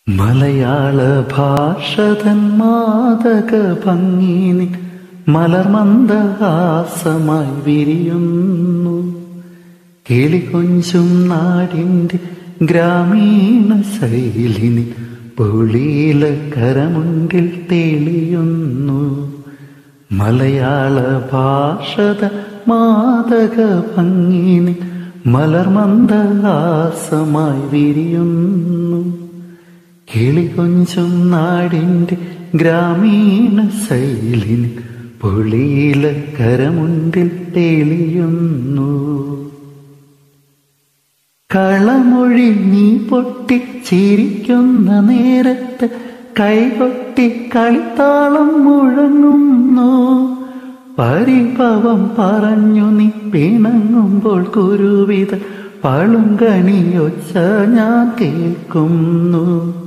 മലയാള ഭാഷതൻ മാദക ഭംഗിനി മലർമന്ദഹാസമായി വിരിയുന്നു. കിളികൊഞ്ചും നാടിൻ്റെ ഗ്രാമീണ ശൈലിനി പൊളിയില കരമുണ്ടിൽ തെളിയുന്നു. മലയാള ഭാഷത മാദക ഭംഗിനി മലർമന്ദഹാസമായി വിരിയുന്നു. കിളികൊഞ്ചും നാടിൻ്റെ ഗ്രാമീണ ശൈലിനി പൊളിയില കരമുണ്ടിൽ തെളിയുന്നു. കളമൊഴി നീ പൊട്ടി ചിരിക്കുന്ന നേരത്ത് കൈകൊട്ടി കളിത്താളം മുഴങ്ങുന്നു. പരിഭവം പറഞ്ഞു നീ പിണങ്ങുമ്പോൾ കുരുവിത പളുങ്കണിയൊച്ച ഞാൻ കേൾക്കുന്നു.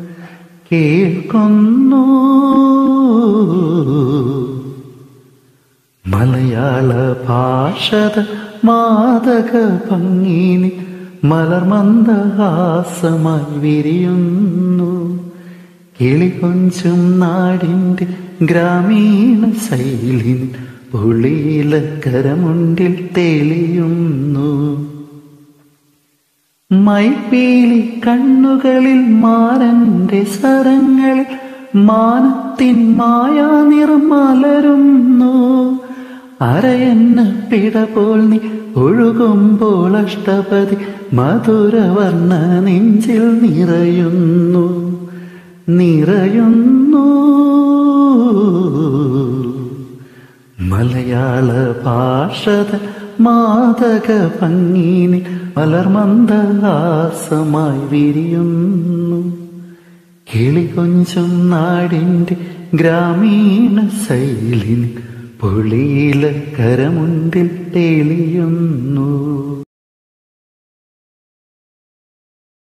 മലയാള ഭാഷത മാദക ഭംഗിനി മലർമന്ദഹാസമായി വിരിയുന്നു. കിളികൊഞ്ചും നാടിൻ്റെ ഗ്രാമീണ ശൈലിനി പൊളിയില കരമുണ്ടിൽ തെളിയുന്നു. മൈപ്പീലി കണ്ണുകളിൽ മാരന്റെ സരങ്ങളിൽ മാനത്തിൻ മായാ നിർമലരുന്നു. അരയന്ന പിട പോൽ നീ ഒഴുകുമ്പോൾ അഷ്ടപതി മധുരവർണ്ണ നെഞ്ചിൽ നിറയുന്നു. മലയാള ഭാഷത മാദക ഭംഗിനി മലർമന്ദഹാസമായി വിരിയുന്നു. കിളികൊഞ്ചും നാടിൻ്റെ ഗ്രാമീണ ശൈലിനി പൊളിയില കരമുണ്ടിൽ തെളിയുന്നു.